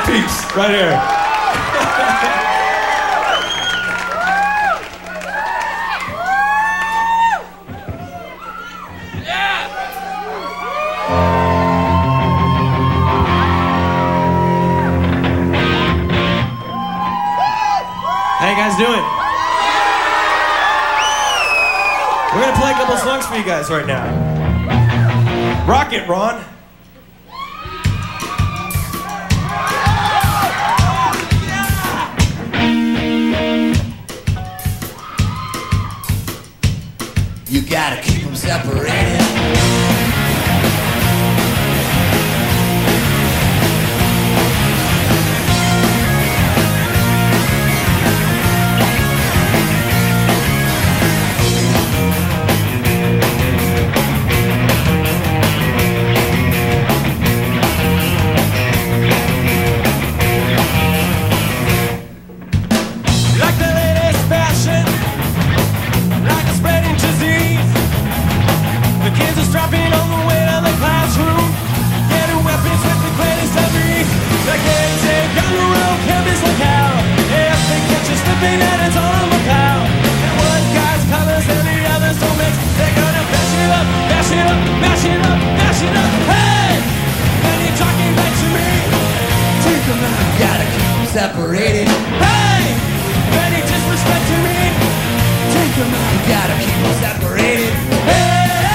peeps right here. How you guys doing? We're gonna play a couple songs for you guys right now. Rock it, Ron. You gotta keep them separated. Dropping on the way to the classroom, getting weapons with the greatest of ease. They can't take on the road, campus locale. If they catch you slipping and it's on the pal. And one guy's colors and the others don't mix. They're gonna bash it up, bash it up, bash it up, bash it up. Hey! And you're talking back to me. Take them out. Gotta keep them separated. Hey! Any disrespect to me. Take them out. Gotta keep them separated. Hey!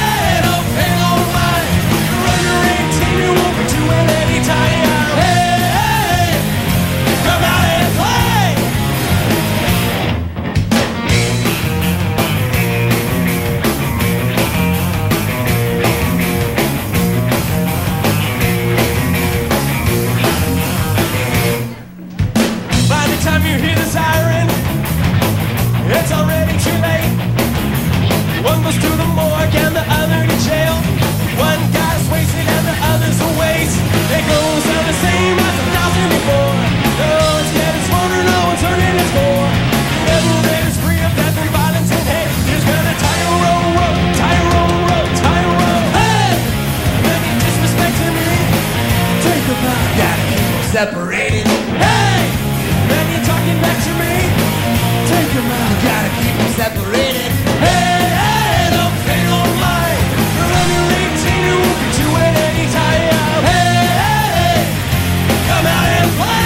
It's already too late. One goes to the morgue and the other to jail. One guy's wasted and the other's a waste. It goes on the same as 1,000 before. No one's getting smarter, no one's turning its score. Everyone is free of death and violence and hate. Who's gonna tie a row, tie a row, tie a row? Hey! Any disrespect to me? Take them out. Gotta keep them separated. Hey! Then you're talking back to me. Take them out. Gotta keep them separated. Hey, hey, don't pay no mind. You're under 18, you won't get you at any time. Hey, hey, come out and play.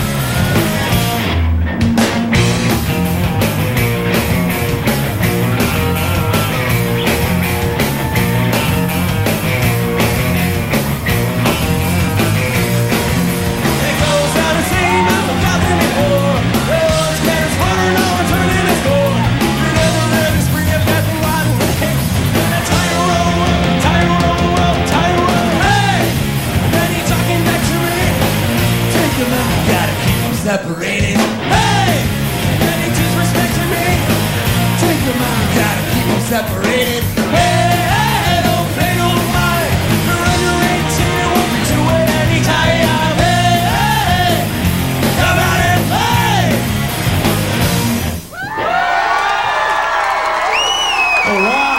It goes down the same as 1,000 before. No one's getting smarter, no one's turning its score. You never let us free of death and violence and hate. Gonna tie a row, tie a row. Hey! Then you're talking back to me. Take them out. Gotta keep them separated. Hey! Then you disrespect to me. Take them out. Gotta keep them separated. Hey, hey, don't pay no mind. You're under 18, it won't be too late any time. Hey, hey, come out and play. All right.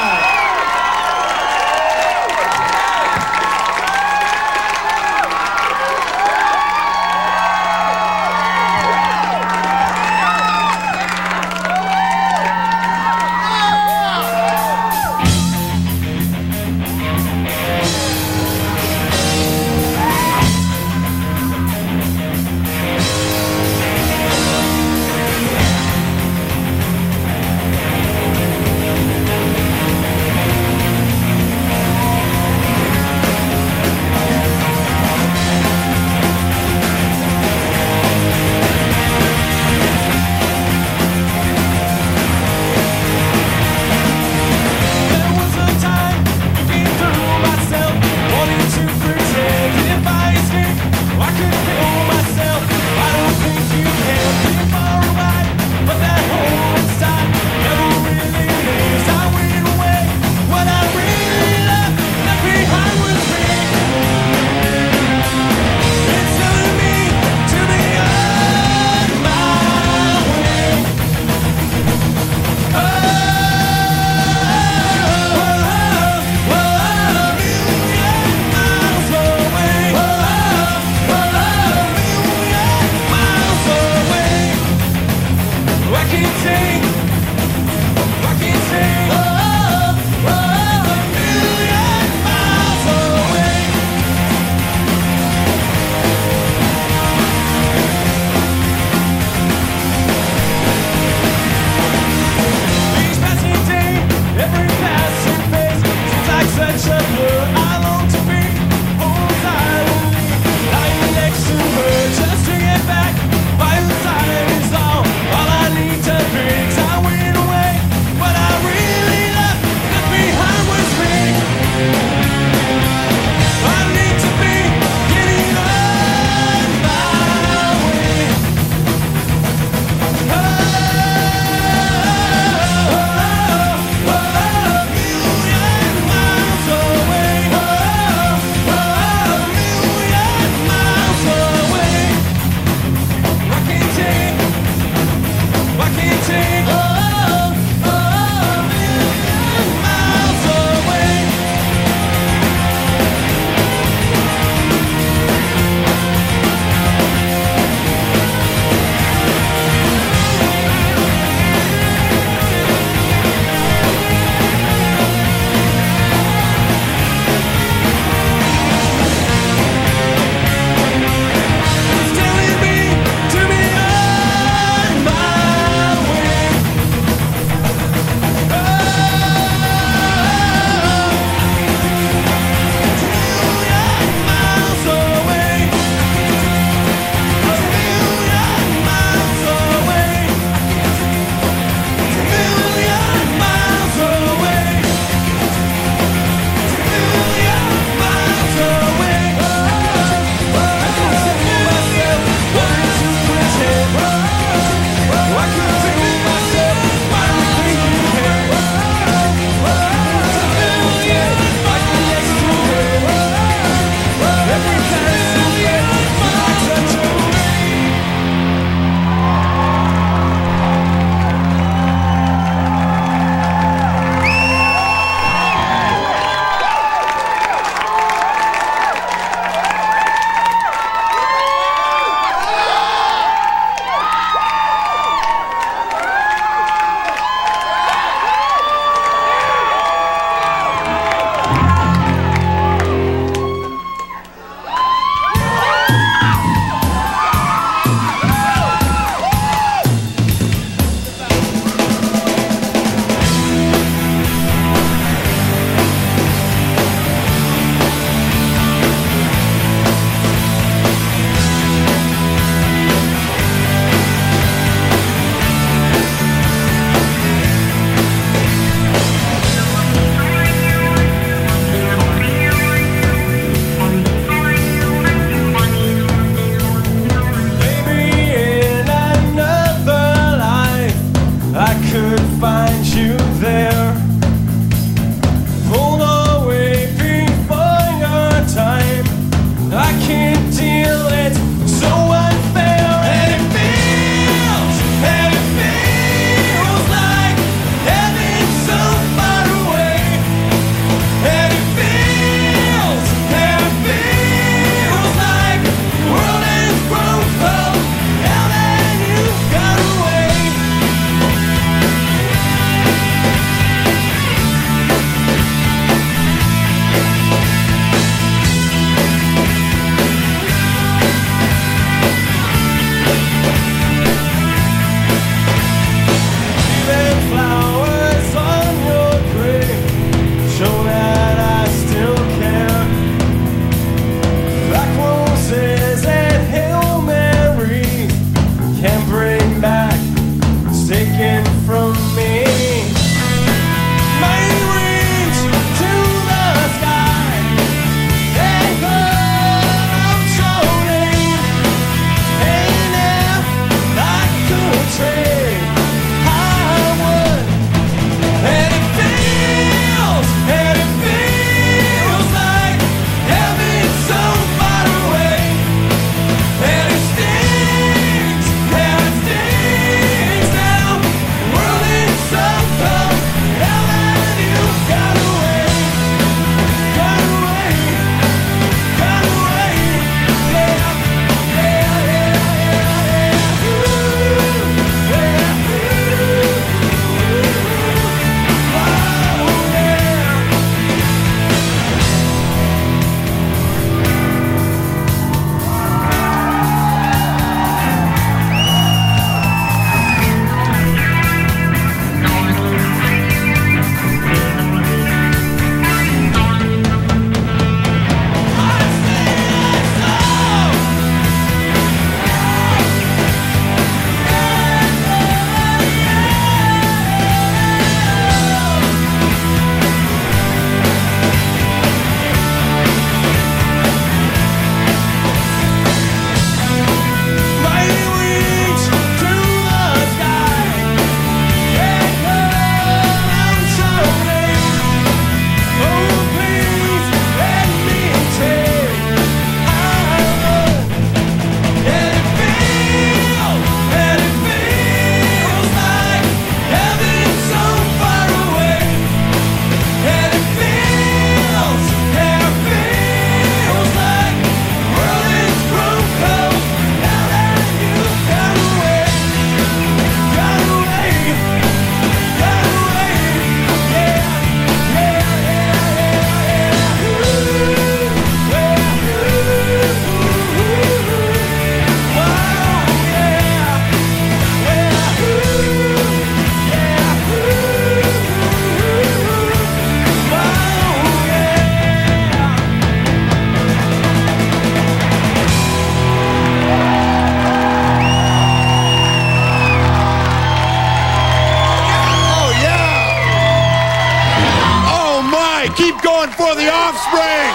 Everybody keep going for the Offspring.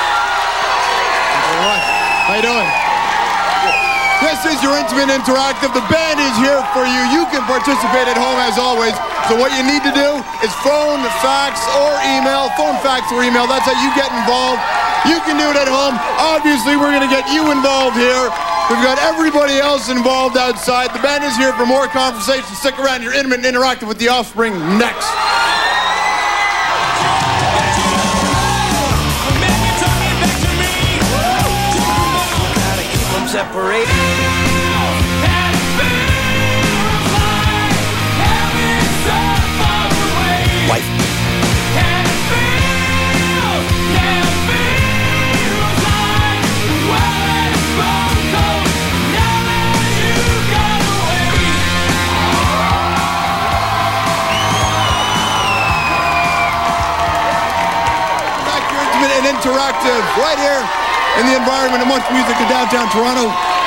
How you doing? This is your Intimate Interactive. The band is here for you. You can participate at home as always. So what you need to do is phone, fax, or email. Phone, fax, or email. That's how you get involved. You can do it at home. Obviously, we're going to get you involved here. We've got everybody else involved outside. The band is here for more conversation. Stick around. Your Intimate Interactive with the Offspring next. Separated. White. Back to Intimate and Interactive right here in the environment of much music in downtown Toronto.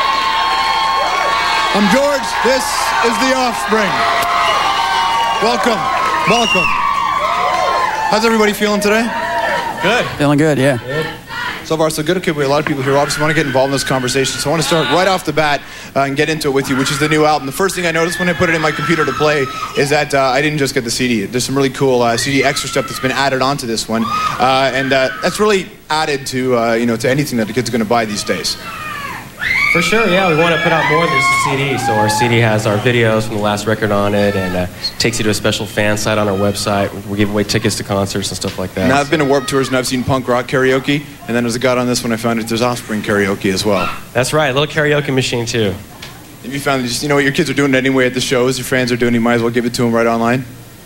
I'm George. This is the Offspring. Welcome. Welcome. How's everybody feeling today? Good. Feeling good, yeah. So far, so good. Okay, we have a lot of people here who obviously want to get involved in this conversation. So I want to start right off the bat and get into it with you, which is the new album. The first thing I noticed when I put it in my computer to play is that I didn't just get the CD. There's some really cool CD extra stuff that's been added onto this one, and that's really added to to anything that the kids are going to buy these days. For sure, yeah. We want to put out more than just a CD. So our CD has our videos from the last record on it, and takes you to a special fan site on our website. We give away tickets to concerts and stuff like that. Now, I've been to Warped Tours and I've seen punk rock karaoke, and then as I got on this one, I found that there's Offspring karaoke as well. That's right, a little karaoke machine too. Have you found that just, what your kids are doing anyway at the shows, your fans are doing, you might as well give it to them right online?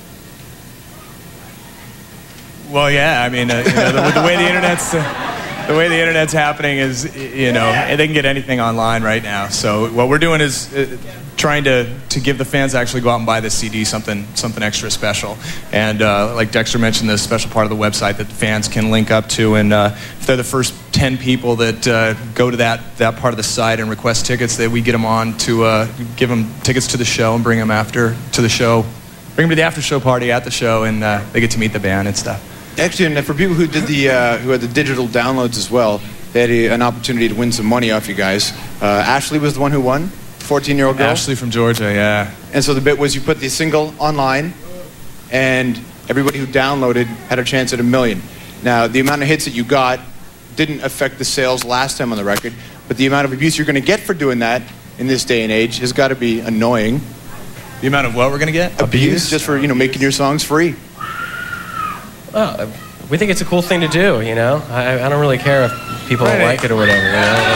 Well, yeah, I mean, the way the internet's... The way the internet's happening is, they can get anything online right now. So what we're doing is trying to give the fans actually go out and buy this CD something extra special. And like Dexter mentioned, this special part of the website that the fans can link up to. And if they're the first 10 people that go to that part of the site and request tickets, that we get them on to give them tickets to the show and bring them after to the show. Bring them to the after show party at the show, and they get to meet the band and stuff. Actually, and for people who did who had the digital downloads as well, they had an opportunity to win some money off you guys. Ashley was the one who won, 14-year-old girl. Ashley from Georgia, yeah. And so the bit was you put the single online, and everybody who downloaded had a chance at $1 million. Now, the amount of hits that you got didn't affect the sales last time on the record, but the amount of abuse you're going to get for doing that in this day and age has got to be annoying. The amount of what we're going to get? Abuse, just for making your songs free. Well, we think it's a cool thing to do, I don't really care if people don't like it or whatever,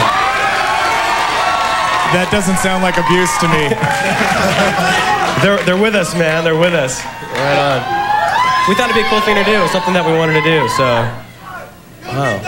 That doesn't sound like abuse to me. They're with us, man. They're with us. Right on. We thought it'd be a cool thing to do, something that we wanted to do, so... Wow.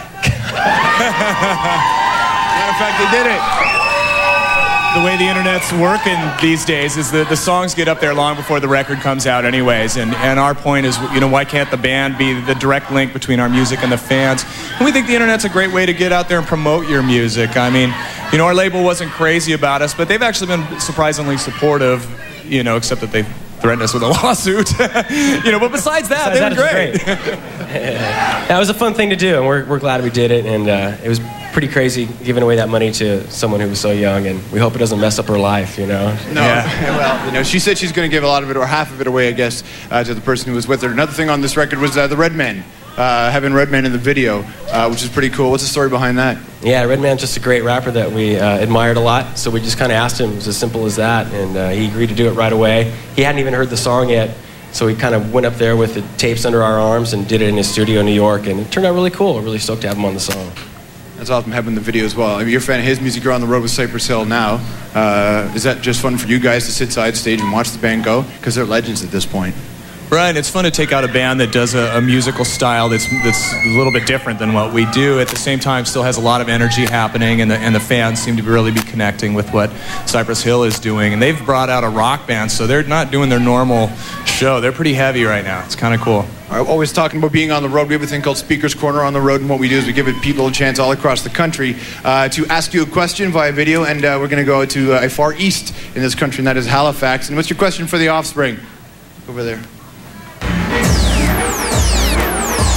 Matter of fact, they did it. The way the internet's working these days is the songs get up there long before the record comes out anyways, and our point is, why can't the band be the direct link between our music and the fans? And we think the internet's a great way to get out there and promote your music. I mean, our label wasn't crazy about us, but they've actually been surprisingly supportive, except that they threatened us with a lawsuit. But besides that, they were great. That was a fun thing to do, and we're glad we did it, and it was pretty crazy giving away that money to someone who was so young, and we hope it doesn't mess up her life, No, yeah. Well, she said she's going to give a lot of it, or half of it away, I guess, to the person who was with her. Another thing on this record was the Redman, having Redman in the video, which is pretty cool. What's the story behind that? Yeah, Redman's just a great rapper that we admired a lot, so we just kind of asked him, it was as simple as that, and he agreed to do it right away. He hadn't even heard the song yet, so we kind of went up there with the tapes under our arms and did it in his studio in New York, and it turned out really cool. We're really stoked to have him on the song. That's awesome having the video as well. I mean, you're a fan of his music. You're on the road with Cypress Hill now. Is that just fun for you guys to sit side stage and watch the band go? Because they're legends at this point. Right, it's fun to take out a band that does a musical style that's a little bit different than what we do. At the same time, still has a lot of energy happening, and the fans seem to really be connecting with what Cypress Hill is doing. And they've brought out a rock band, so they're not doing their normal show. They're pretty heavy right now. It's kind of cool. I'm always talking about being on the road. We have a thing called Speaker's Corner on the road, and what we do is we give people a chance all across the country to ask you a question via video, and we're going to go to a far east in this country, and that is Halifax. And what's your question for the Offspring? Over there.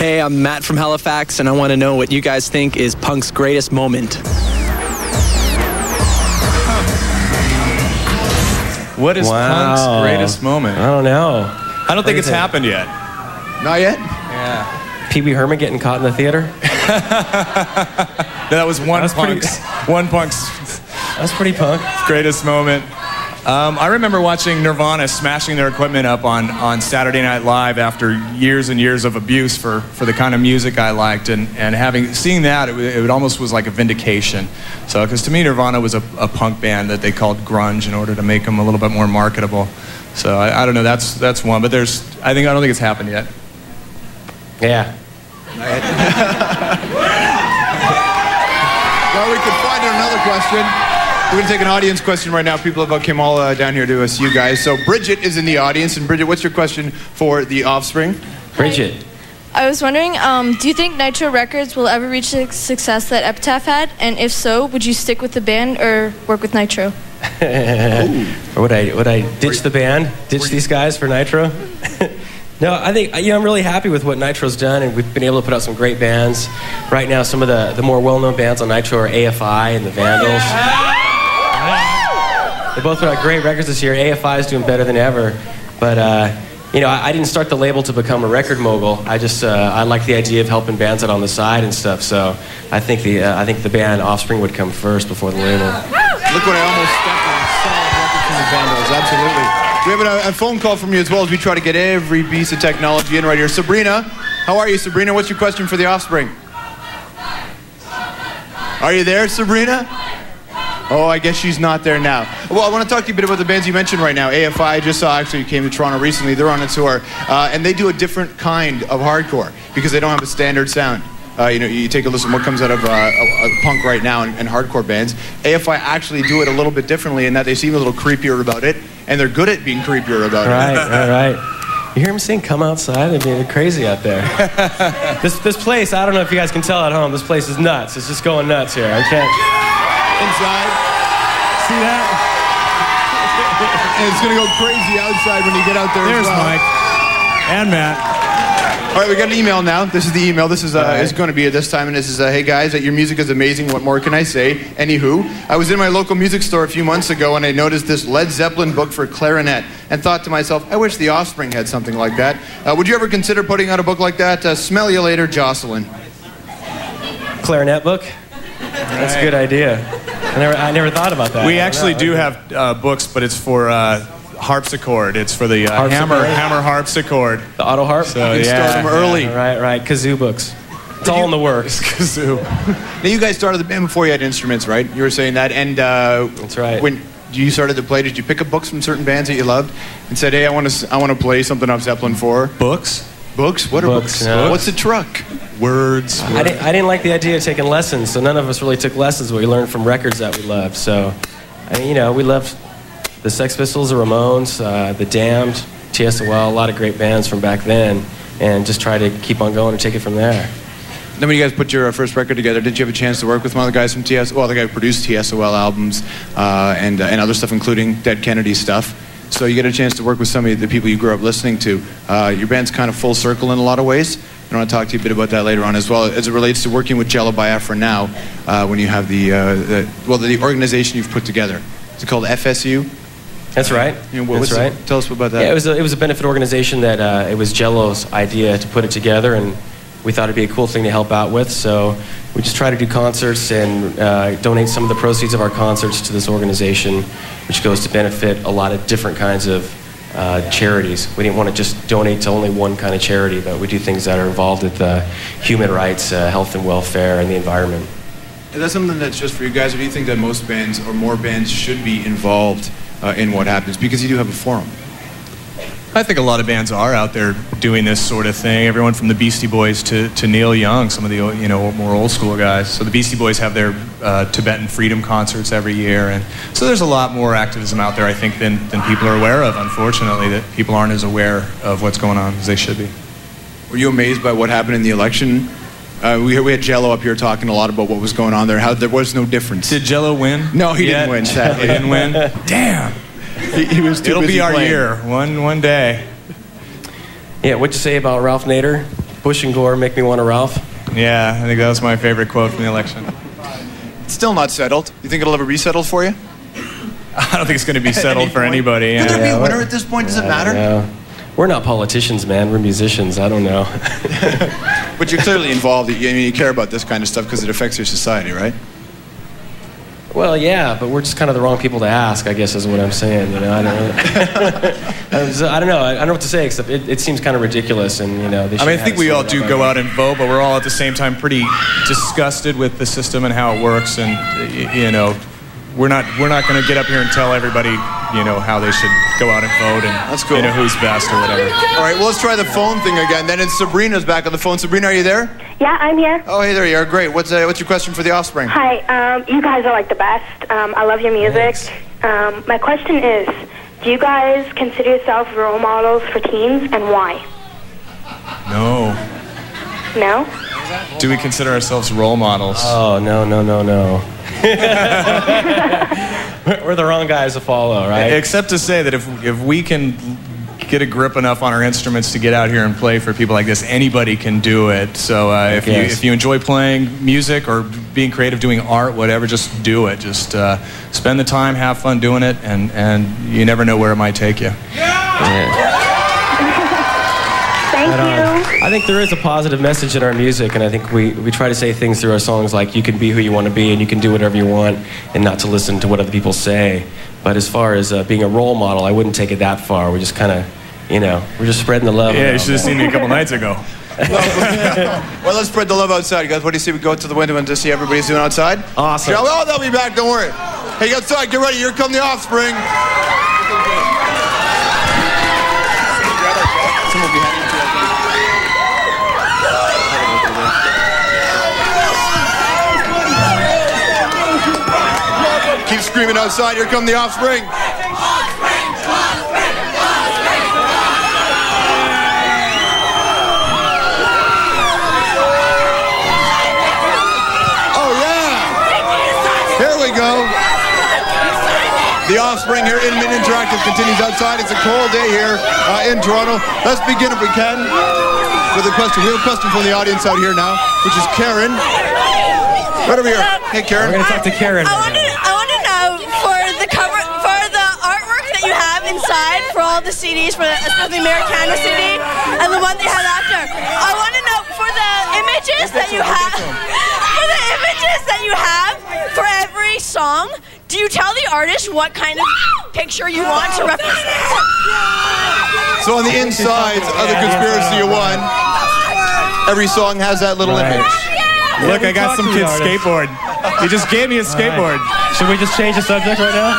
Hey, I'm Matt from Halifax, and I want to know what you guys think is punk's greatest moment. What is punk's greatest moment? I don't know. I don't think it's happened yet. Not yet? Yeah. Pee Wee Herman getting caught in the theater? That was one punk's That's pretty punk. greatest moment. I remember watching Nirvana smashing their equipment up on Saturday Night Live after years and years of abuse for the kind of music I liked, and seeing that, it almost was like a vindication. So, because to me, Nirvana was a punk band that they called grunge in order to make them a little bit more marketable. So I don't know. That's one, but I don't think it's happened yet. Yeah. Well, we can find out another question. We're going to take an audience question right now. People have came all down here to see you guys. So Bridget is in the audience. And Bridget, what's your question for The Offspring? Bridget. I was wondering, do you think Nitro Records will ever reach the success that Epitaph had? And if so, would you stick with the band or work with Nitro? Or would I ditch the band? Ditch these guys for Nitro? No, I think, I'm really happy with what Nitro's done, and we've been able to put out some great bands. Right now, some of the more well-known bands on Nitro are AFI and the Vandals. They both put out great records this year. AFI is doing better than ever. But, I didn't start the label to become a record mogul. I just, I like the idea of helping bands out on the side and stuff. So I think the band Offspring would come first before the label. Look what I almost stepped on. Solid record from the Vandals, absolutely. We have a phone call from you as well as we try to get every piece of technology in right here. Sabrina, how are you, Sabrina? What's your question for The Offspring? Are you there, Sabrina? Oh, I guess she's not there now. Well, I want to talk to you a bit about the bands you mentioned right now. AFI, I just saw, actually came to Toronto recently. They're on a tour, and they do a different kind of hardcore because they don't have a standard sound. You take a listen to what comes out of punk right now and hardcore bands. AFI actually do it a little bit differently in that they seem a little creepier about it, and they're good at being creepier about it. Right. You hear him sing "Come Outside"? I mean, they're crazy out there. This place, I don't know if you guys can tell at home, this place is nuts. It's just going nuts here. I can't... Inside. See that? And it's going to go crazy outside when you get out there There's as well. Mike. And Matt. All right, we got an email now. This is the email. This is going to be at this time, and this is, hey guys, your music is amazing. What more can I say? Anywho, I was in my local music store a few months ago, and I noticed this Led Zeppelin book for clarinet, and thought to myself, I wish The Offspring had something like that. Would you ever consider putting out a book like that? Smell you later, Jocelyn. Clarinet book? That's a good idea. I never thought about that. We actually do have books, but it's for harpsichord. It's for the hammer harpsichord. The auto harp? So, You can start them early. Right. Kazoo books. It's all in the works. Kazoo. Now, you guys started the band before you had instruments, right? You were saying that, and That's right. When you started to play, did you pick up books from certain bands that you loved and said, hey, I want to play something off Zeppelin 4? Books? Books? What are books? No. What's a truck? Words. I didn't like the idea of taking lessons, so none of us really took lessons. We learned from records that we loved. So, we loved the Sex Pistols, the Ramones, the Damned, TSOL, a lot of great bands from back then, and just try to keep on going and take it from there. Then when you guys put your first record together, did you have a chance to work with one of the guys from TSOL? Well, the guy who produced TSOL albums and other stuff, including Dead Kennedy stuff. So you get a chance to work with some of the people you grew up listening to. Your band's kind of full circle in a lot of ways. I want to talk to you a bit about that later on as well, as it relates to working with Jello Biafra now, when you have the organization you've put together. Is it called FSU? That's right. That's right. Tell us about that. Yeah, it was a benefit organization that it was Jello's idea to put it together, and we thought it'd be a cool thing to help out with. So we just try to do concerts and donate some of the proceeds of our concerts to this organization, which goes to benefit a lot of different kinds of charities. We didn't want to just donate to only one kind of charity, but we do things that are involved with human rights, health and welfare, and the environment. Is that something that's just for you guys, or do you think that most bands or more bands should be involved in what happens? Because you do have a forum. I think a lot of bands are out there doing this sort of thing. Everyone from the Beastie Boys to Neil Young, some of the more old school guys. So the Beastie Boys have their Tibetan freedom concerts every year, and so there's a lot more activism out there, I think, than people are aware of. Unfortunately, that people aren't as aware of what's going on as they should be. Were you amazed by what happened in the election? We had Jello up here talking a lot about what was going on there, how there was no difference. Did Jello win? No, he didn't win. Sadly. He didn't win. Damn. He was too It'll busy be our playing. year, one day. Yeah, what'd you say about Ralph Nader? Bush and Gore make me want a Ralph. Yeah, I think that was my favorite quote from the election. It's still not settled. You think it'll ever be settled for you? I don't think it's going to be settled for anybody. Could there be Yeah. a winner at this point? Does it matter? Yeah. We're not politicians, man. We're musicians. I don't know. But you're clearly involved. You care about this kind of stuff because it affects your society, right? Well, yeah, but we're just kind of the wrong people to ask, I guess is what I'm saying. You know, I don't know. I don't know. I don't know what to say, except it seems kind of ridiculous, and you know. They I mean, I think we all do go out and vote, but we're all at the same time pretty disgusted with the system and how it works, and you know, we're not going to get up here and tell everybody, you know, how they should go out and vote and That's cool. you know who's best or whatever. All right, well, let's try the phone thing again. Then it's Sabrina's back on the phone. Sabrina, are you there? Yeah, I'm here. Oh, hey, there you are. Great. What's your question for the Offspring? Hi, you guys are like the best. I love your music. My question is, do you guys consider yourselves role models for teens, and why? No. No? Do we consider ourselves role models? Oh, no. We're the wrong guys to follow, right? Except to say that if we can get a grip enough on our instruments to get out here and play for people like this, anybody can do it. So if you enjoy playing music or being creative, doing art, whatever, just do it. Just spend the time, have fun doing it, and you never know where it might take you. Thank you. I think there is a positive message in our music, and I think we try to say things through our songs like you can be who you want to be and you can do whatever you want and not to listen to what other people say. But as far as being a role model, I wouldn't take it that far. We're just kind of, you know, we're just spreading the love. Yeah, you should have seen me a couple nights ago. Well, let's spread the love outside, guys. What do you say we go to the window and just see everybody's doing outside? Awesome. Shall we? Oh, they'll be back. Don't worry. Hey, outside, get ready. Here come the Offspring. Keep screaming outside. Here come the Offspring. Here we go. The Offspring here in Mint Interactive continues outside. It's a cold day here in Toronto. Let's begin, if we can, with a question. We have a question from the audience out here now, which is Karen. Right over here. Hey, Karen. We're going to talk to Karen. I want to know for the artwork that you have inside for all the CDs, for especially Americana CD, and the one they had after. I want to know for the images that you have. For every song, do you tell the artist what kind of picture you want to represent? So on the inside of the Conspiracy of One, every song has that little image. Look, I got some kid's skateboard. He just gave me a skateboard. Should we just change the subject right now?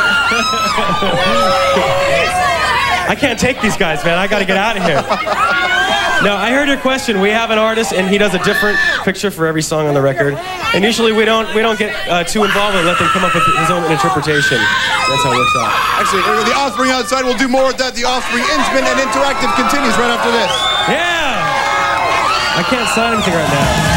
I can't take these guys, man. I got to get out of here. No, I heard your question. We have an artist, and he does a different picture for every song on the record. And usually we don't get too involved and let them come up with his own interpretation. That's how it works out. Actually, the Offspring outside. We'll do more with that. The Offspring Intimate and Interactive continues right after this. Yeah! I can't sign anything right now.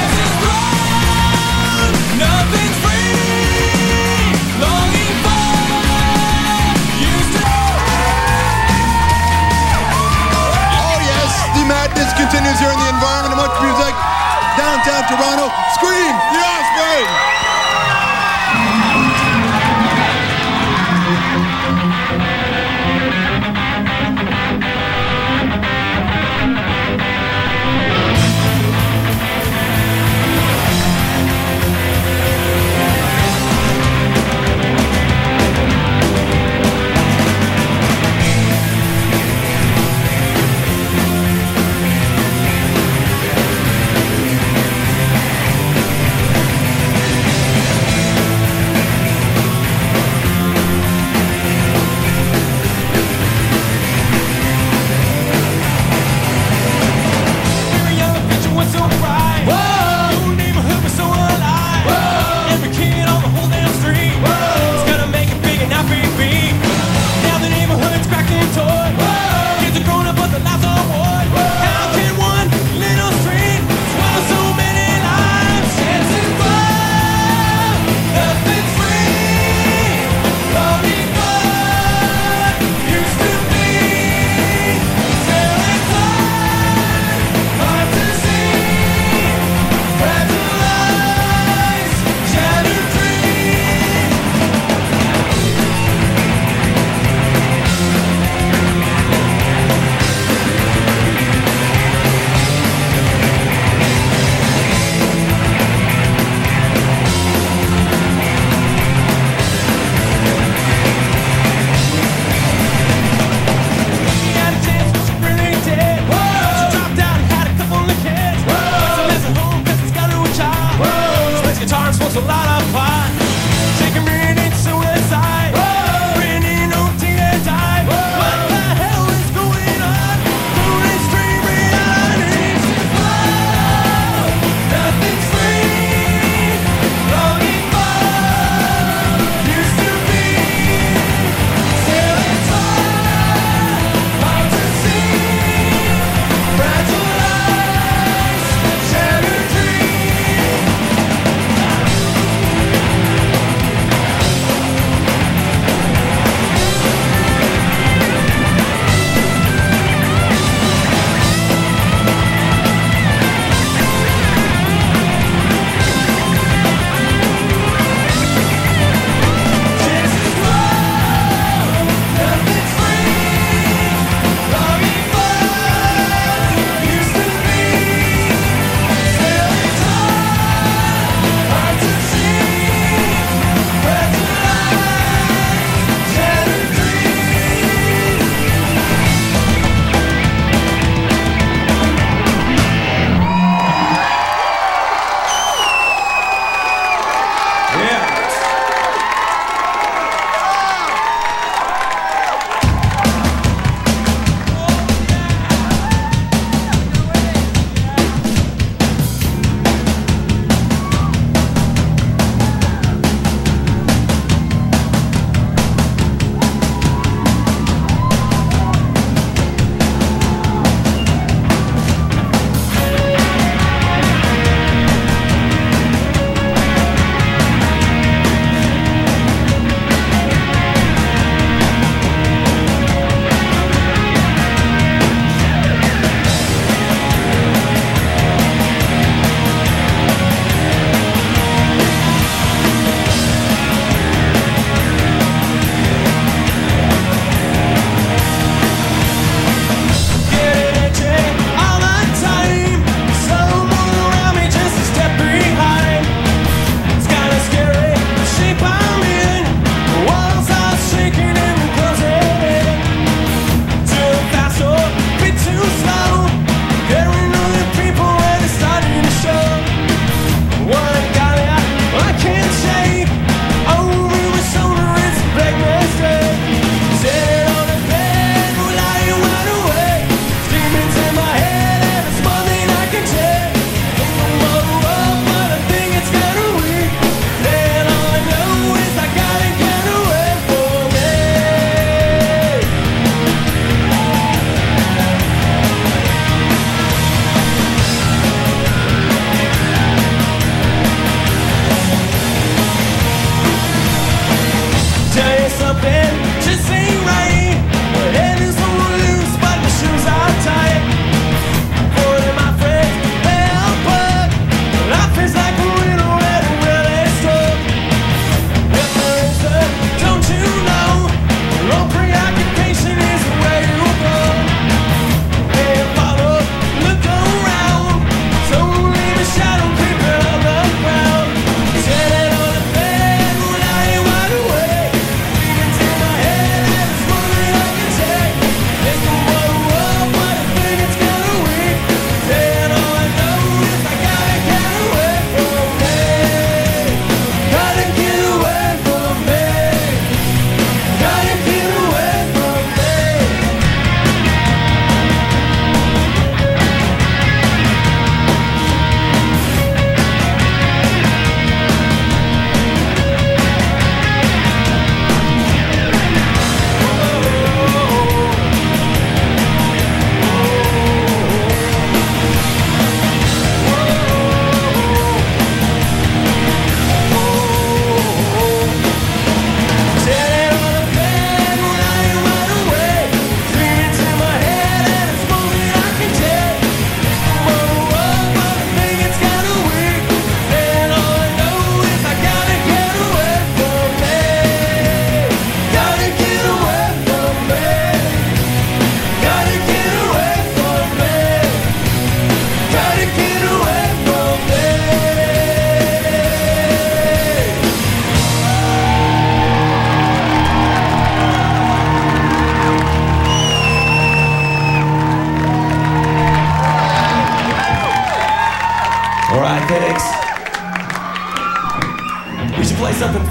Madness continues here in the environment of much music. Downtown Toronto. Scream! The Offspring!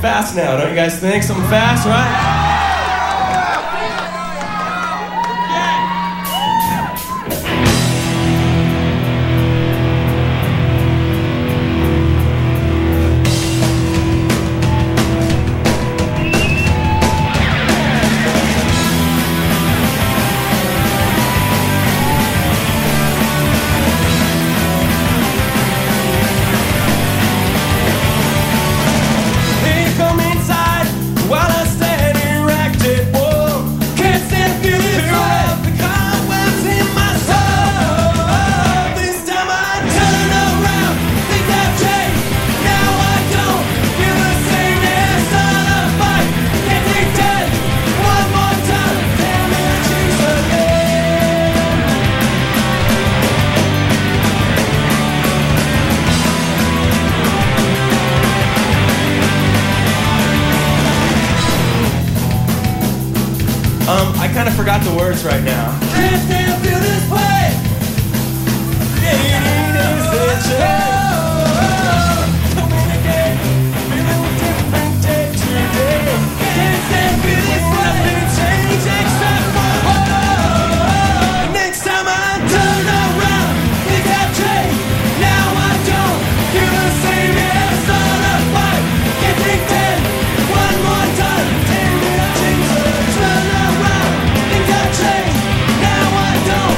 fast now, don't you guys think? Something fast, right? I kind of forgot the words right now. Can't stand feel this way. It is the change. Coming again, feeling different day to day. Can't stand feel this way. Nothing changed except for next time I turn around, things have changed. Now I don't feel the same as on a fight. Can't think then one more time. Turn around. Things have changed. Now I don't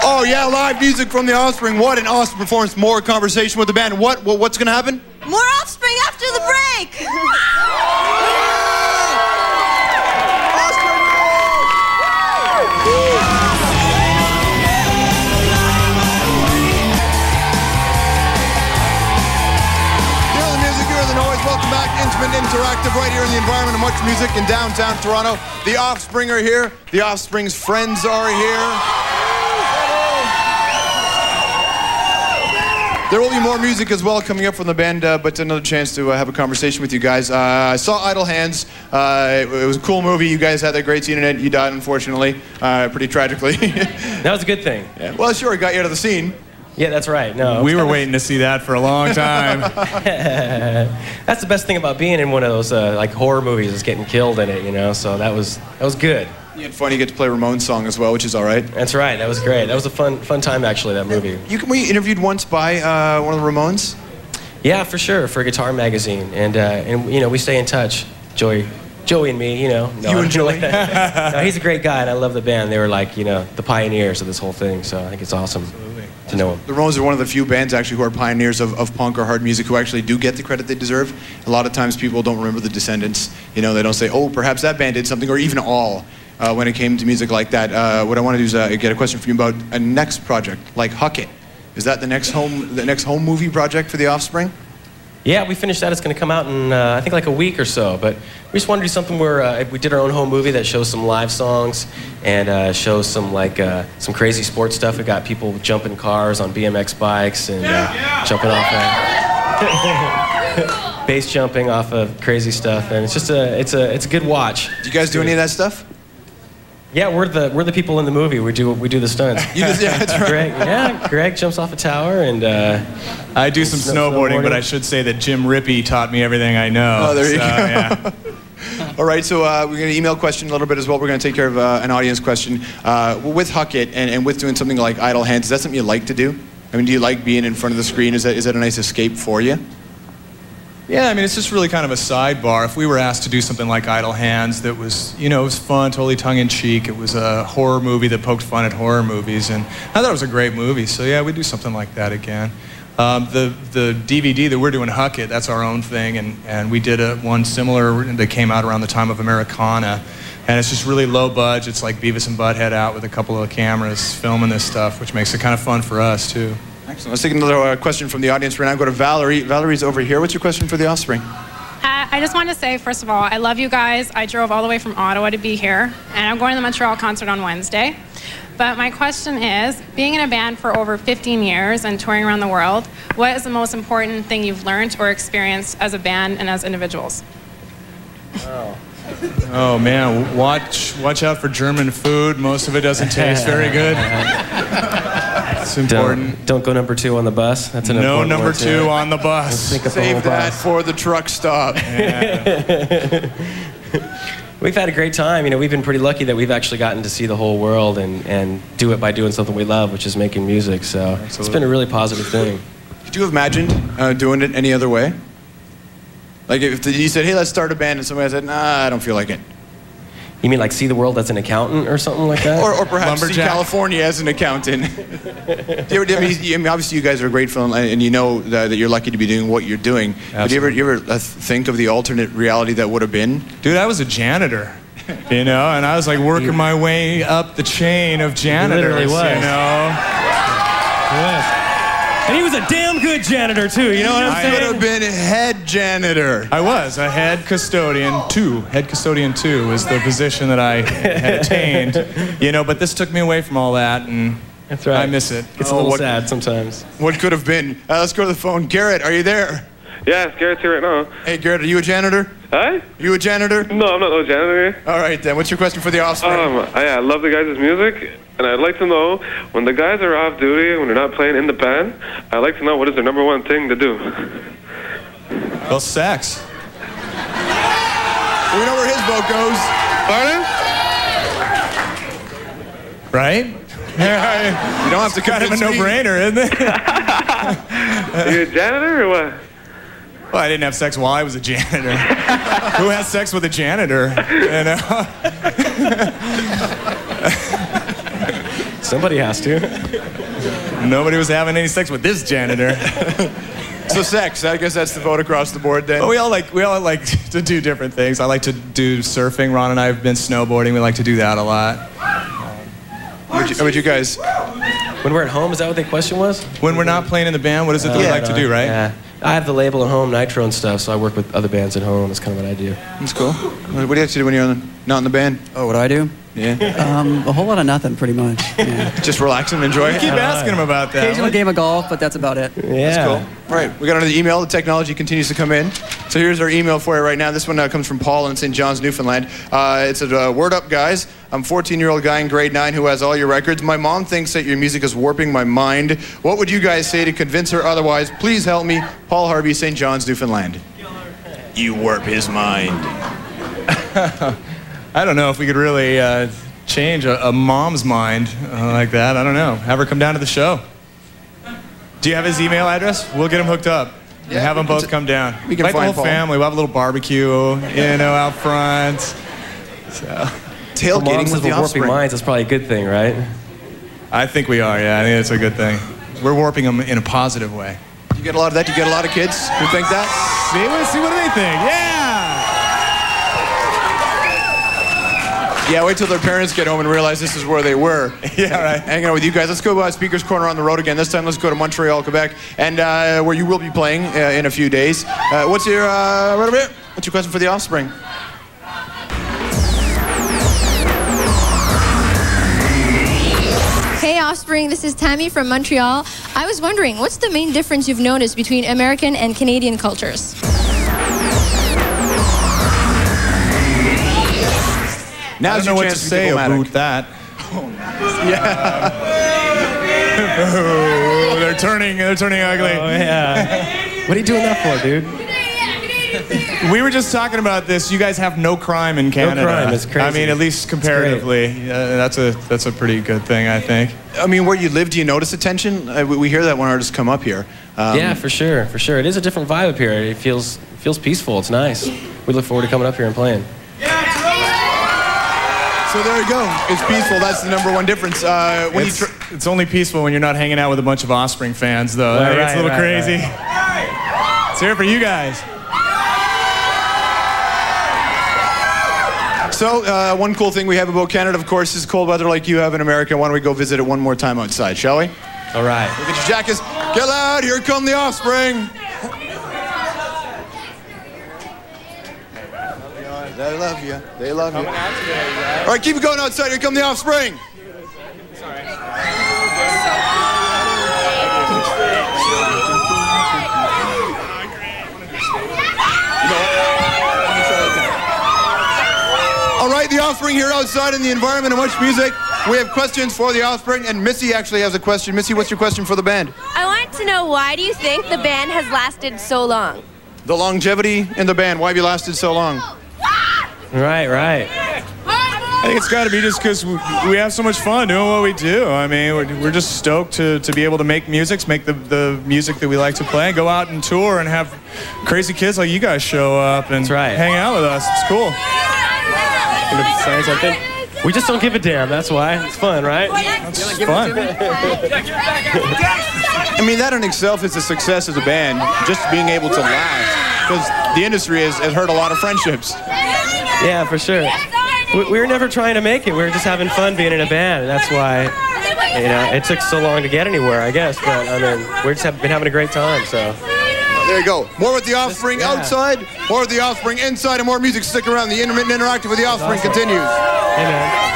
Oh yeah, live music from The Offspring. What an awesome performance. More conversation with the band. What's gonna happen? More Offspring after the break. Welcome back, Intimate Interactive, right here in the environment of much music in downtown Toronto. The Offspring are here. The Offspring's friends are here. There will be more music as well coming up from the band, but another chance to have a conversation with you guys. I saw Idle Hands. It was a cool movie. You guys had that great scene in it. You died, unfortunately, pretty tragically. That was a good thing. Yeah. Well, sure, it got you out of the scene. Yeah, that's right. No, we were waiting to see that for a long time. That's the best thing about being in one of those like horror movies is getting killed in it, you know. So that was good. You had fun. You get to play Ramone's song as well, which is all right. That's right. That was great. That was a fun time actually. That movie. We interviewed once by one of the Ramones. Yeah, for sure, for Guitar Magazine, and you know we stay in touch. Joey and me, you know. No, you and Joey. No, he's a great guy, and I love the band. They were like, you know, the pioneers of this whole thing. So I think it's awesome. To know him. The Ramones are one of the few bands actually who are pioneers of punk or hard music who actually do get the credit they deserve. A lot of times people don't remember the Descendants. You know, they don't say, oh, perhaps that band did something, or even All, when it came to music like that. What I want to do is get a question from you about a next project, like Huck It. Is that the next home movie project for The Offspring? Yeah, we finished that. It's going to come out in, I think, like a week or so. But we just wanted to do something where we did our own home movie that shows some live songs and shows some, like, some crazy sports stuff. We got people jumping cars on BMX bikes and jumping off base jumping off of crazy stuff. And it's just it's a good watch. Do you guys do any of that stuff? Yeah, we're the people in the movie. We do the stunts. Yeah, that's right. Greg jumps off a tower, and I do some snowboarding, but I should say that Jim Rippey taught me everything I know. Oh, there you go. Yeah. All right, so we're going to email question a little bit as well. We're going to take care of an audience question. With Huck It and with doing something like Idle Hands, is that something you like to do? I mean, do you like being in front of the screen? Is that a nice escape for you? Yeah, I mean, it's just really kind of a sidebar. If we were asked to do something like Idle Hands that was, you know, it was fun, totally tongue-in-cheek. It was a horror movie that poked fun at horror movies, and I thought it was a great movie. So yeah, we'd do something like that again. The DVD that we're doing, Huck It, that's our own thing, and we did one similar that came out around the time of Americana. And it's just really low budget. It's like Beavis and Butthead out with a couple of cameras filming this stuff, which makes it kind of fun for us, too. Excellent. Let's take another question from the audience right now. Go to Valerie. Valerie's over here. What's your question for The Offspring? I just want to say, first of all, I love you guys. I drove all the way from Ottawa to be here, and I'm going to the Montreal concert on Wednesday. But my question is, being in a band for over 15 years and touring around the world, what is the most important thing you've learned or experienced as a band and as individuals? Oh man, watch out for German food. Most of it doesn't taste very good. It's important. Don't go number 2 on the bus. That's an important number one, 2 on the bus. Save that for the truck stop. Yeah. We've had a great time. You know, we've been pretty lucky that we've actually gotten to see the whole world and do it by doing something we love, which is making music. So Absolutely. It's been a really positive thing. Could you have imagined doing it any other way? Like if you said, hey, let's start a band, and somebody said, nah, I don't feel like it. You mean like see the world as an accountant or something like that? Or perhaps see California as an accountant. Obviously you guys are grateful, and you know that you're lucky to be doing what you're doing. Absolutely. But do you ever think of the alternate reality that would have been? Dude, I was a janitor, you know, and I was like working my way up the chain of janitors, literally was. You know. Yes. And he was a damn good janitor, too, you know what I'm saying? I could have been head janitor. I was a head custodian, 2. Head custodian 2 was the position that I had attained. You know, but this took me away from all that, and that's right. I miss it. It's a little sad sometimes. What could have been? Let's go to the phone. Garrett, are you there? Yes, Garrett's here right now. Hey, Garrett, are you a janitor? Hi? You a janitor? No, I'm not a janitor. All right, then. What's your question for The Offspring? I love the guys' music, and I'd like to know, when the guys are off duty, when they're not playing in the band, I'd like to know what is their number one thing to do. Well, sex. We know where his vote goes. Pardon? Right? You don't have to kind of a no-brainer, isn't it? Are you a janitor or what? Well, I didn't have sex while I was a janitor. Who has sex with a janitor? You know? Somebody has to. Nobody was having any sex with this janitor. So sex, I guess that's the vote across the board then. But we all like to do different things. I like to do surfing. Ron and I have been snowboarding. We like to do that a lot. How would you guys? When we're at home, is that what the question was? When we're not playing in the band, what is it that we like to do, right? Yeah. I have the label at home, Nitro and stuff, so I work with other bands at home. That's kind of what I do. That's cool. What do you have to do when you're not in the band? Oh, what do I do? Yeah. A whole lot of nothing, pretty much. Yeah. Just relax and enjoy. Keep asking him about that. Occasional game of golf, but that's about it. Yeah. That's cool. All right, we got another email. The technology continues to come in. So here's our email for you right now. This one comes from Paul in St. John's, Newfoundland. It's a word up, guys. I'm a 14-year-old guy in grade 9 who has all your records. My mom thinks that your music is warping my mind. What would you guys say to convince her otherwise? Please help me. Paul Harvey, St. John's, Newfoundland. You warp his mind. I don't know if we could really change a mom's mind like that. I don't know. Have her come down to the show. Do you have his email address? We'll get him hooked up. Yeah, have them both come down. We can invite the find whole Paul. family. We'll have a little barbecue, out front. So, tailgating with the warping Offspring. minds, that's probably a good thing, right? I think we are. Yeah, I think it's a good thing. We're warping them in a positive way. You get a lot of that? You get a lot of kids who think that? See what do they think? Yeah. Yeah, wait till their parents get home and realize this is where they were. Yeah, right. Hanging out with you guys. Let's go Speaker's Corner on the road again. This time, let's go to Montreal, Quebec, and where you will be playing in a few days. What's your right over here? What's your question for the Offspring? Hey Offspring, this is Tammy from Montreal. I was wondering, what's the main difference you've noticed between American and Canadian cultures? Now I don't know what to say about that. Yeah. Oh, they're turning ugly. Oh, yeah. What are you doing that for, dude? We were just talking about this. You guys have no crime in Canada. No crime, it's crazy. I mean, at least comparatively, that's a pretty good thing, I think. I mean, where you live, do you notice the tension? We hear that when artists come up here. Yeah, for sure. It is a different vibe up here. It feels peaceful. It's nice. We look forward to coming up here and playing. So there you go. It's peaceful. That's the number one difference. It's only peaceful when you're not hanging out with a bunch of Offspring fans, though. Right, It's a little right, crazy. Let's hear it for you guys. So one cool thing we have about Canada, of course, is cold weather like you have in America. Why don't we go visit it one more time outside, shall we? All right. Look at your jackets. Get loud. Here come the Offspring. They love you. They love you. All right, keep it going outside. Here come the Offspring. All right, the Offspring here outside in the environment and much music. We have questions for the Offspring, and Missy actually has a question. Missy, what's your question for the band? I want to know, why do you think the band has lasted so long? The longevity in the band. Why have you lasted so long? Right. I think it's got to be just because we have so much fun doing what we do. I mean, we're just stoked to be able to make music the music that we like to play, go out and tour and have crazy kids like you guys show up and hang out with us. It's cool. Say something? We just don't give a damn. That's why. It's fun, right? It's fun. I mean, that in itself is a success as a band, just being able to last. Because the industry has hurt a lot of friendships. Yeah, for sure. We were never trying to make it. We were just having fun being in a band. And that's why, it took so long to get anywhere, I guess. But, I mean, we're just been having a great time, so. There you go. More with the Offspring outside, more with the Offspring inside, and more music. Stick around. The Intermittent Interactive with the Offspring continues. Amen.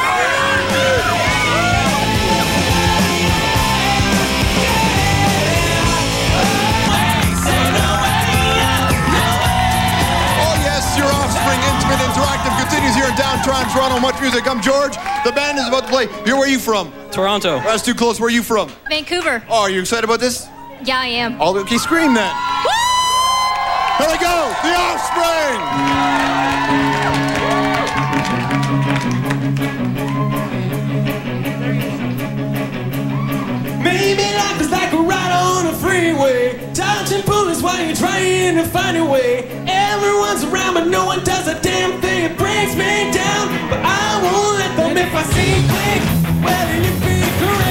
Interactive continues here in downtown Toronto. Much music. I'm George. The band is about to play. Where are you from? Toronto. That's too close. Where are you from? Vancouver. Oh, are you excited about this? Yeah, I am. Okay, scream that. Here they go. The Offspring. Maybe life is like a ride on a freeway, dodging bullets while you're trying to find a way. Everyone's around, but no one does a damn thing. It breaks me down, but I won't let them if I see quick. Whether you be correct.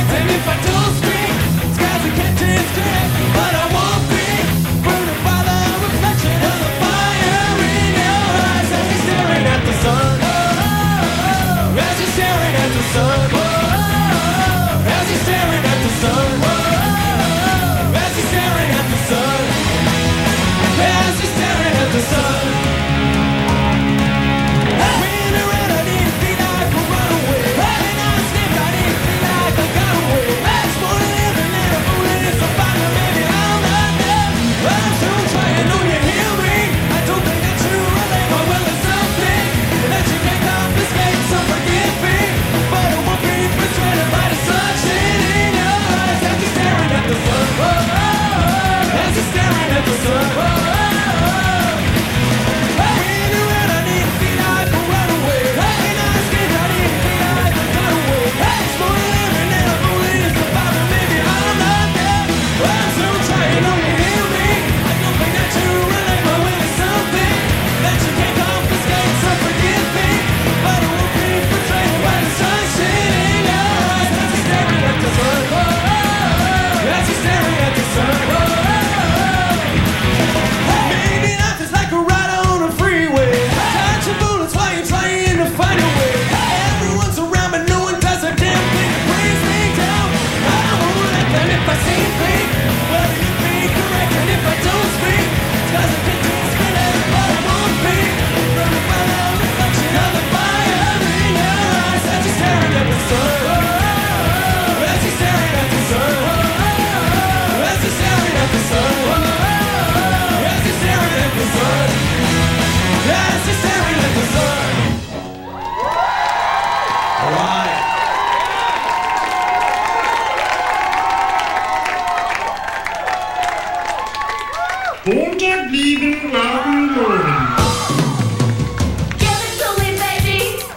Stephen Lowry Morgan. Give it to me, baby.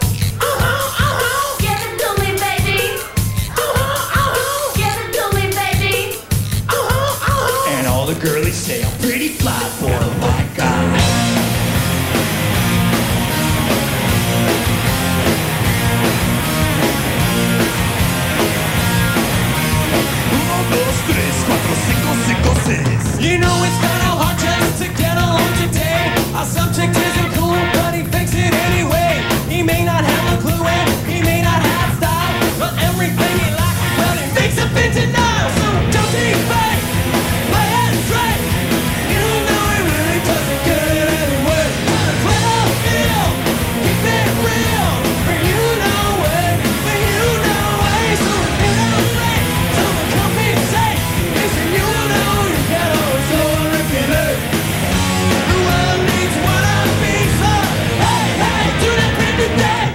Give it to me, baby. Give it to me, baby. And all the girlies say I'm pretty fly for a white guy. You know it's kinda hard just to get along today. Our subject isn't cool, but he thinks it anyway. He may not have a clue and he may not have style, but everything he likes, well, he makes up in denial. So don't take back, play it straight. You know he really doesn't get it anyway. Play the field, keep it real. For you know it, for you know it. So if you don't play, someone come and say, listen, you know you get always so manipulate. The world needs one of these, hey, hey, do that brand new day.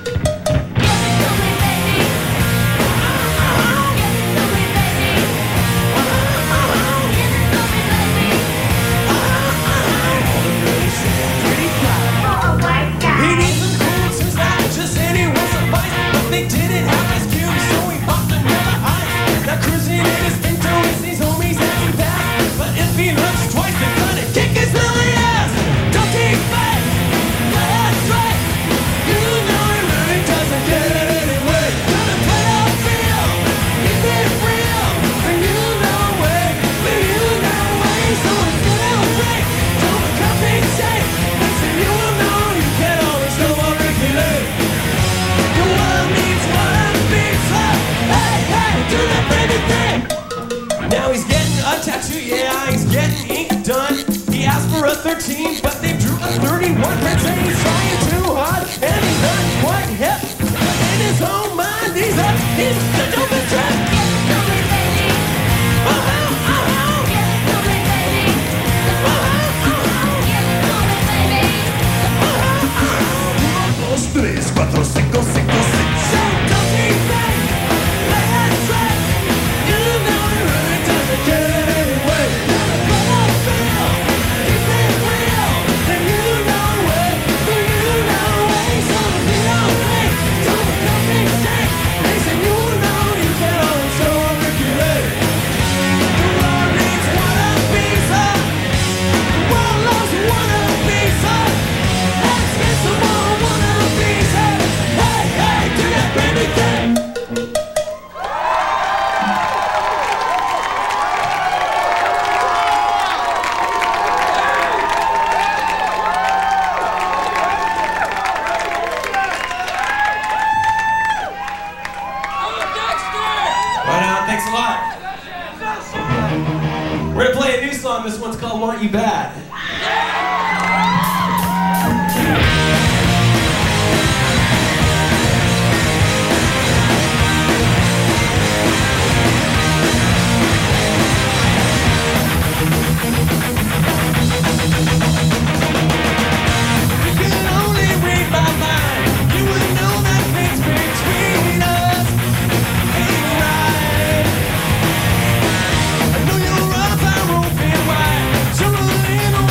He needs some cool tunes, not just anyone suffice. But they didn't have his cube, so he popped another ice. Now cruising in his Pinto, he sees homies having fast. But if he looks twice, they're gonna kick his silly ass. Don't take back, that's right. You know he really doesn't get it anyway. Gonna play the field, keep it real. For you know it, for you know it. So instead of break, don't compensate. Listen, you know you can always go on regulate. The world needs one of these, hey, hey, do that brand new thing. Now he's getting a tattoo, yeah, he's getting ink done. He asked for a 13, but they drew a 31. Prince and he's trying too hard, and he's not quite hip. But in his own mind, he's the dopest trap. Right on, thanks a lot. We're gonna play a new song. This one's called Want You Bad. You can only read my mind. You would know that things between us ain't right. I know your eyes are open wide, so in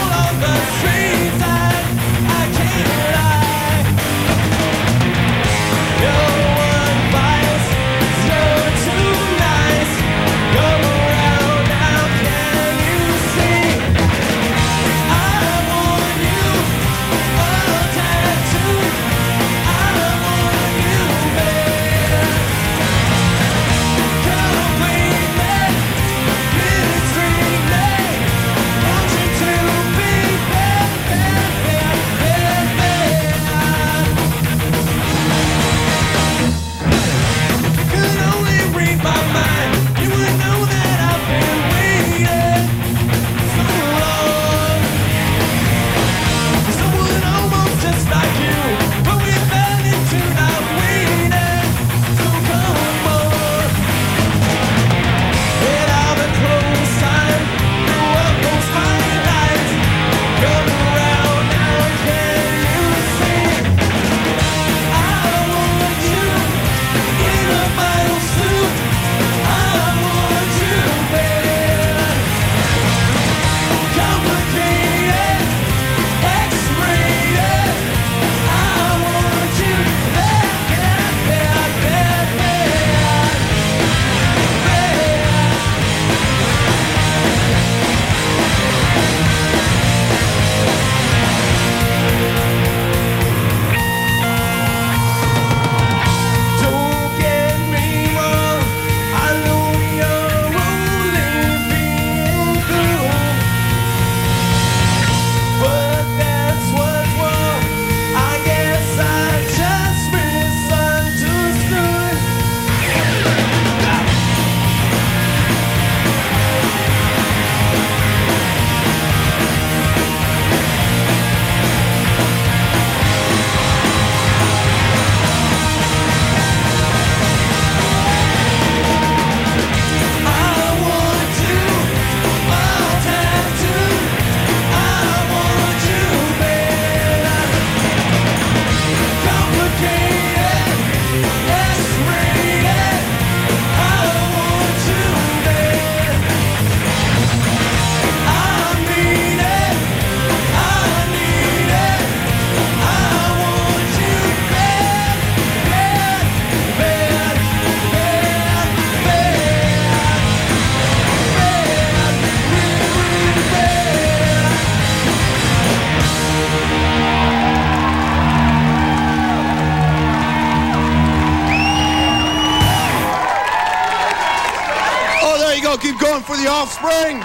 go. Keep going for the Offspring.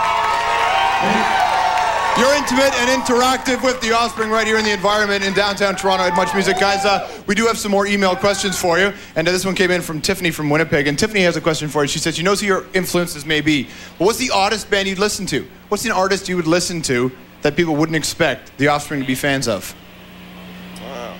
You're intimate and interactive with the Offspring right here in the environment in downtown Toronto at Much Music. Guys, we do have some more email questions for you. And this one came in from Tiffany from Winnipeg. And Tiffany has a question for you. She says, she knows who your influences may be. But what's the oddest band you'd listen to? What's an artist you would listen to that people wouldn't expect the Offspring to be fans of? Wow.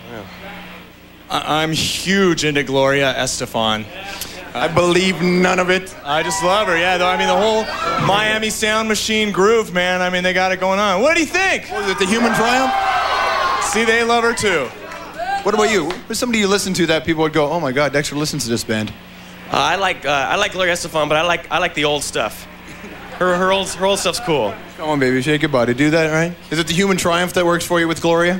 I'm huge into Gloria Estefan. I believe none of it. I just love her, yeah. Though, I mean, the whole Miami Sound Machine groove, man. I mean, they got it going on. What do you think? Was it the Human Triumph? See, they love her too. What about you? Who's somebody you listen to that people would go, oh my God, Dexter listens to this band? I like Gloria Estefan, but I like the old stuff. Her old stuff's cool. Come on, baby, shake your body. Do that, right? Is it the Human Triumph that works for you with Gloria?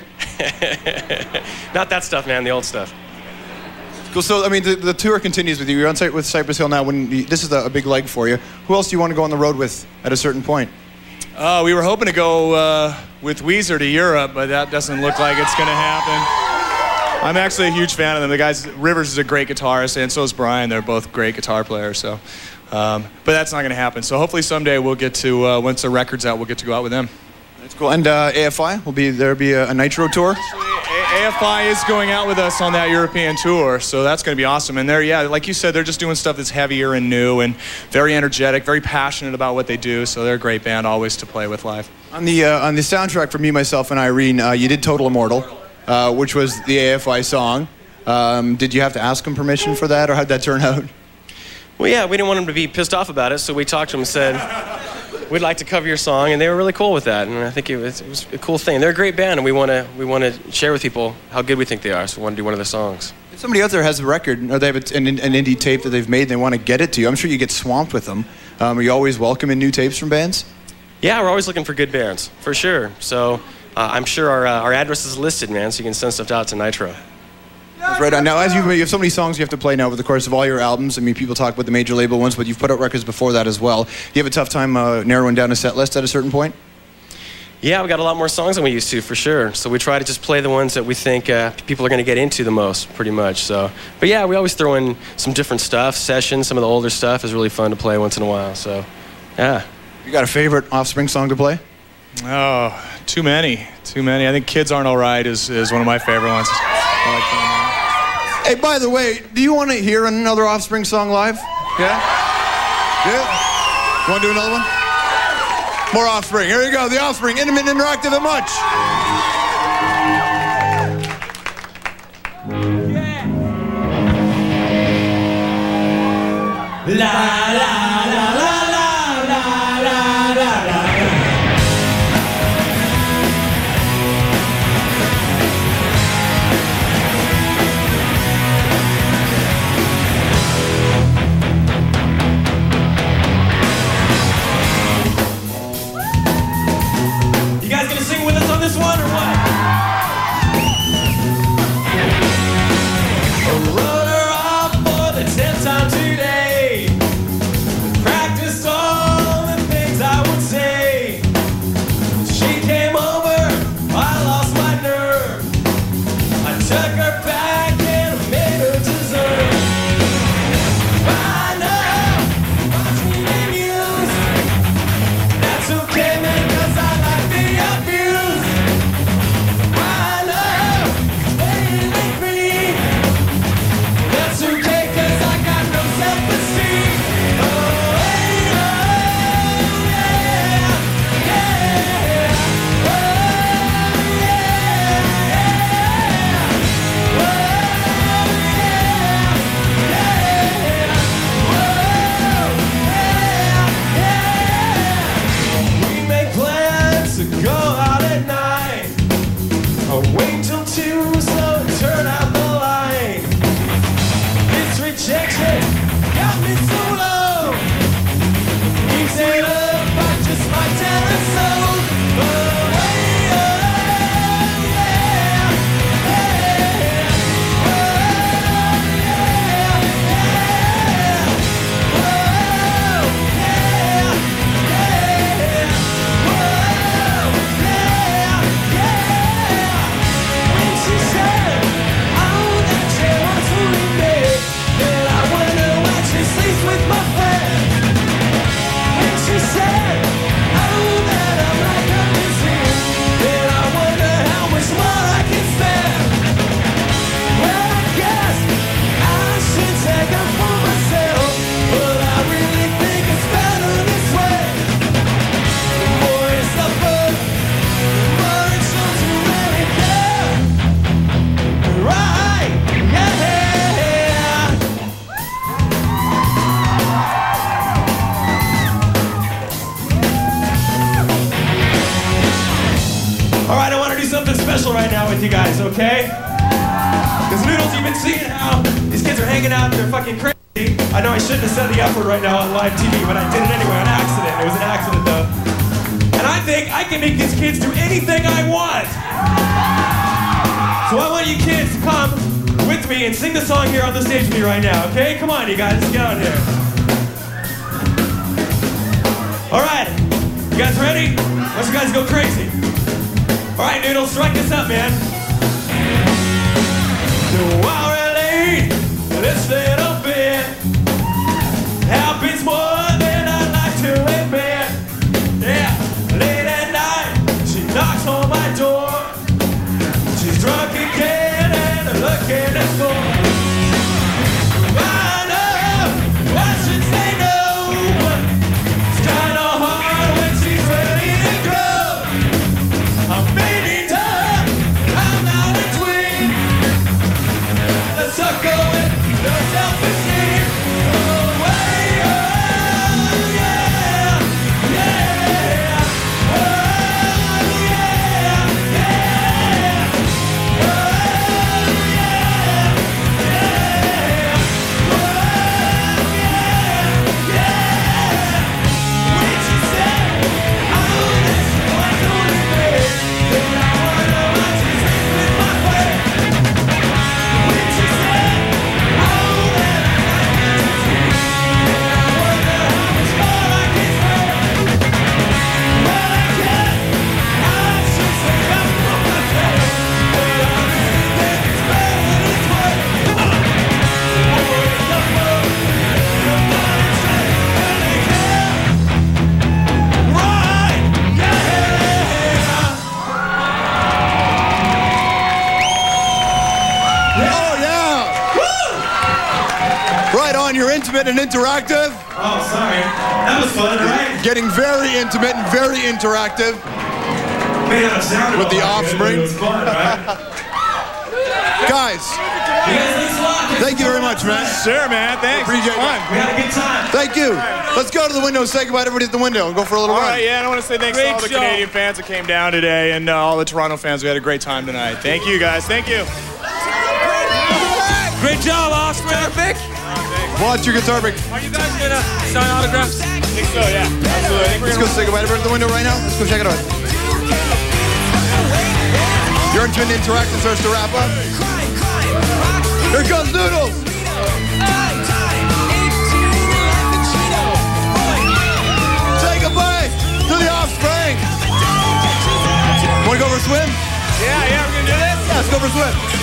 Not that stuff, man. The old stuff. Cool. So, I mean, the tour continues with you. You're on site with Cypress Hill now. This is a big leg for you. Who else do you want to go on the road with at a certain point? We were hoping to go with Weezer to Europe, but that doesn't look like it's going to happen. I'm actually a huge fan of them. The guys, Rivers is a great guitarist, and so is Brian. They're both great guitar players. So, but that's not going to happen. So hopefully someday we'll get to, once the record's out, we'll get to go out with them. That's cool. And AFI, will there be a Nitro tour? AFI is going out with us on that European tour, so that's going to be awesome. And they're, yeah, like you said, they're just doing stuff that's heavier and new and very energetic, very passionate about what they do. So they're a great band always to play with live. On the soundtrack for Me, Myself, and Irene, you did Total Immortal, which was the AFI song. Did you have to ask them permission for that, or how'd that turn out? Well, yeah, we didn't want them to be pissed off about it, so we talked to them and said, we'd like to cover your song, and they were really cool with that. And I think it was a cool thing. They're a great band, and we want to share with people how good we think they are. So we want to do one of their songs. If somebody out there has a record, or they have an indie tape that they've made, and they want to get it to you, I'm sure you get swamped with them. Are you always welcoming new tapes from bands? Yeah, we're always looking for good bands, for sure. So I'm sure our address is listed, man, so you can send stuff out to Nitro. That's right on. Now, as you have so many songs you have to play now over the course of all your albums. I mean, people talk about the major label ones, but you've put out records before that as well. Do you have a tough time narrowing down a set list at a certain point? Yeah, we got a lot more songs than we used to, for sure. So we try to just play the ones that we think people are going to get into the most, pretty much. So, but yeah, we always throw in some different stuff. Sessions, some of the older stuff is really fun to play once in a while. So, yeah. You got a favorite Offspring song to play? Oh, too many. I think Kids Aren't Alright is one of my favorite ones. I like that one. Hey, by the way, do you want to hear another Offspring song live? Yeah? Yeah? You want to do another one? More Offspring. Here you go. The Offspring, Intimate and Interactive and Much. La la la la la la la la la. You guys gonna sing with us on this one or what? I wrote her off for the 10th time today. Practiced all the things I would say. She came over, I lost my nerve. I took her back and I made her dessert. I know, watch me amused. That's okay, man, 'cause I like the abuse. I know, it's better than free. That's okay, 'cause I got no self-esteem. right now with you guys, okay? Because Noodles, you've been seeing how these kids are hanging out and they're fucking crazy. I know I shouldn't have said the F word right now on live TV, but I did it anyway on accident. It was an accident though. And I think I can make these kids do anything I want. So I want you kids to come with me and sing the song here on the stage with me right now, okay? Come on, you guys, let's get out here. All right, you guys ready? Let's you guys go crazy. All right, Noodles, strike this up, man. No, I relate this little bit. Happens more than I'd like to admit. Yeah, late at night, she knocks on my door. She's drunk again and looking at for. I know I should say no, but it's kinda hard when she's ready to go. I'm meaning her, I'm not a twin. Let's suck going, no self-esteem. Oh, way, oh, yeah, yeah. Oh, yeah, yeah. You're intimate and interactive. Oh, sorry. That was fun, right? Getting very intimate and very interactive. May not sound with the all that good, but offspring. it was fun, right? Guys, thank you very much, man. Sure, man. Thanks. Appreciate it. We had a good time. Thank you. Let's go to the window and say goodbye to everybody at the window and go for a little All run. right, yeah, and I want to say thanks to all the Canadian fans that came down today and all the Toronto fans. We had a great time tonight. Thank you, guys. Thank you. Great job, Offspring. Perfect. Watch your guitar pick. Are you guys gonna sign autographs? I think so, yeah. Absolutely. Let's go say goodbye to everybody at the window right now. Let's go check it out. Your intimate interactive starts to wrap up. Here comes Noodles. Say goodbye to the Offspring. Want to go for a swim? Yeah, we're gonna do this? Yeah, let's go for a swim.